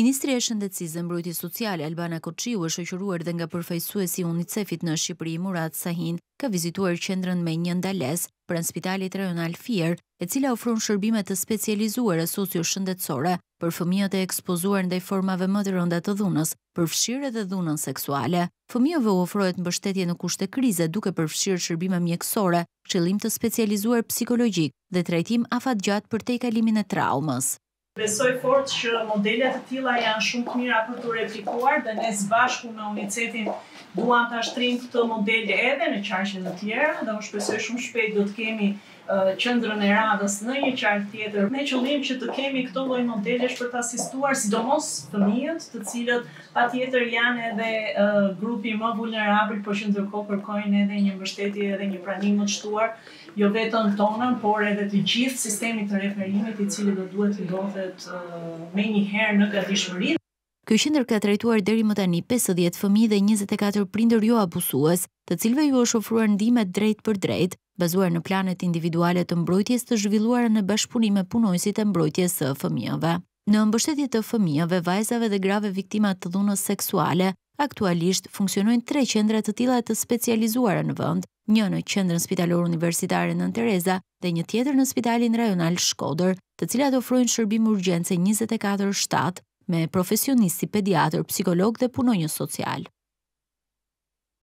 Ministri e Shëndetësisë dhe Mbrojtjes Sociale Albana Koçiu, e shoqëruar dhe nga përfaqësuesi i UNICEF-it në Shqipëri Murat Sahin, ka vizituar qendrën me një ndales pranë Spitalit Rajonal Fier, e cila ofron shërbime të specializuara socio-shëndetësore për fëmijët e ekspozuar ndaj formave më të rënda të dhunës, përfshirë edhe dhunën seksuale. Fëmijëve u ofrohet mbështetje në kushte krize, duke përfshirë shërbime mjekësore, këshillim të specializuar psikologjik dhe trajtim afatgjatë për tejkalimin e traumës. Besoj fort që modelet të tilla janë shumë të mira për të replikuar dhe ne së bashku me UNICEF-in duam ta shtrijmë këtë model edhe në qarqe të tjera dhe unë shpresoj shumë shpejt do të kemi qendrën e radhës në një qark tjetër me qëllim që të kemi këto lloj modelesh për të asistuar sidomos fëmijët, të cilët patjetër janë edhe grupi më vulnerabël, por që ndërkohë kërkojnë edhe një mbështetje edhe një pranim më të shtuar, jo vetëm tonën, por edhe të gjithë sistemit të referimit, i cili do duhet të ndodhet menjëherë në gatishmëri. Kjo qendër ka trajtuar deri më tani 50 fëmijë dhe 24 prindër jo abusues, të cilëve ju është ofruar ndihmë drejt për drejt, bazuar në planet individuale të mbrojtjes të zhvilluara në bashkëpunim me punojësit e mbrojtjes së fëmijëve. Në mbështetje të fëmijëve, vajzave dhe grave viktima të dhunës seksuale, aktualisht funksionojnë 3 qendra të tilla të specializuara në vend, një në qendrën spitalore universitare Nën Tereza dhe një tjetër në Spitalin Rajonal Shkodër, të cilat ofrojnë shërbim urgjence 24/7 me profesionistë si pediatër, psikolog dhe punonjës social.